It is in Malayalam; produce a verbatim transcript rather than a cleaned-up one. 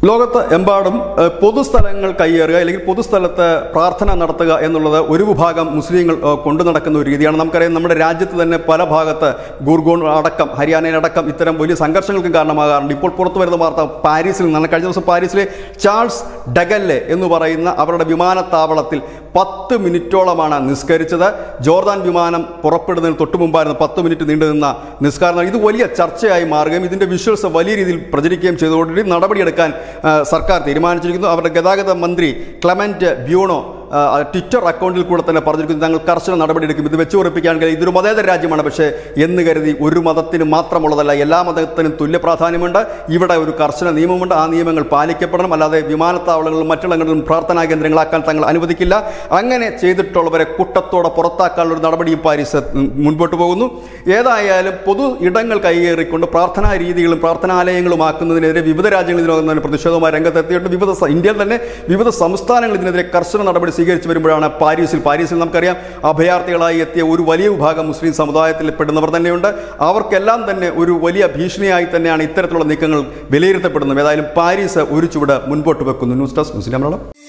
ലോകത്ത് എമ്പാടും പൊതുസ്ഥലങ്ങൾ കയ്യേറുക അല്ലെങ്കിൽ പൊതുസ്ഥലത്ത് പ്രാർത്ഥന നടത്തുക എന്നുള്ളത് ഒരു വിഭാഗം മുസ്ലിങ്ങൾ കൊണ്ടു നടക്കുന്ന ഒരു രീതിയാണ്. നമുക്കറിയാം, നമ്മുടെ രാജ്യത്ത് തന്നെ പല ഭാഗത്ത് ഗുർഗോൺ അടക്കം ഹരിയാനയിലടക്കം ഇത്തരം വലിയ സംഘർഷങ്ങൾക്കും കാരണമാകാറുണ്ട്. ഇപ്പോൾ പുറത്തു വരുന്ന വാർത്ത പാരീസിൽ നിന്നാണ്. കഴിഞ്ഞ ദിവസം പാരീസിലെ ചാൾസ് ഡഗല്ലെ എന്ന് പറയുന്ന അവരുടെ വിമാനത്താവളത്തിൽ പത്ത് മിനിറ്റോളമാണ് നിസ്കരിച്ചത്. ജോർദാൻ വിമാനം പുറപ്പെടുന്നതിന് തൊട്ട് മുമ്പായിരുന്നു പത്ത് മിനിറ്റ് നീണ്ടു നിന്ന നിസ്കാരം. ഇത് വലിയ ചർച്ചയായി മാറുകയും ഇതിൻ്റെ വിഷ്വൽസ് വലിയ രീതിയിൽ പ്രചരിക്കുകയും ചെയ്തുകൊണ്ട് നടപടിയെടുക്കാൻ സർക്കാർ തീരുമാനിച്ചിരിക്കുന്നു. അവരുടെ ഗതാഗത മന്ത്രി ക്ലെമന്റ് ബ്യൂണോ ട്വിറ്റർ അക്കൗണ്ടിൽ കൂടെ തന്നെ പറഞ്ഞിരിക്കുന്നു, ഞങ്ങൾ കർശന നടപടിയെടുക്കും. ഇത് വെച്ച് ഉറപ്പിക്കുകയാണെങ്കിൽ ഇതൊരു മതേതര രാജ്യമാണ്, പക്ഷേ എന്ന് കരുതി ഒരു മതത്തിന് മാത്രമുള്ളതല്ല, എല്ലാ മതത്തിനും തുല്യ പ്രാധാന്യമുണ്ട്. ഇവിടെ ഒരു കർശന നിയമമുണ്ട്, ആ നിയമങ്ങൾ പാലിക്കപ്പെടണം. അല്ലാതെ വിമാനത്താവളങ്ങളിലും മറ്റുള്ളങ്ങളിലും പ്രാർത്ഥനാ കേന്ദ്രങ്ങളാക്കാൻ തങ്ങൾ അനുവദിക്കില്ല. അങ്ങനെ ചെയ്തിട്ടുള്ളവരെ കൂട്ടത്തോടെ പുറത്താക്കാനുള്ള ഒരു നടപടിയും പാരീസ് മുൻപോട്ട് പോകുന്നു. ഏതായാലും പൊതു ഇടങ്ങൾ കൈയേറിക്കൊണ്ട് പ്രാർത്ഥനാ രീതികളും പ്രാർത്ഥനാലയങ്ങളും ആക്കുന്നതിനെതിരെ വിവിധ രാജ്യങ്ങളിൽ ഇതിനകം പ്രതിഷേധവുമായി രംഗത്തെത്തിയിട്ട് വിവിധ ഇന്ത്യയിൽ തന്നെ വിവിധ സംസ്ഥാനങ്ങൾ ഇതിനെതിരെ കർശന നടപടി സ്വീകരിച്ചു വരുമ്പോഴാണ് പാരീസിൽ പാരീസിൽ നമുക്കറിയാം അഭയാർത്ഥികളായി എത്തിയ ഒരു വലിയ വിഭാഗം മുസ്ലിം സമുദായത്തിൽ പെടുന്നവർ തന്നെയുണ്ട്. അവർക്കെല്ലാം തന്നെ ഒരു വലിയ ഭീഷണിയായി തന്നെയാണ് ഇത്തരത്തിലുള്ള നീക്കങ്ങൾ വിലയിരുത്തപ്പെടുന്നത്. ഏതായാലും പാരീസ് ഒരു ചുവട് മുൻപോട്ട് വെക്കുന്നു. News desk news India Malayalam.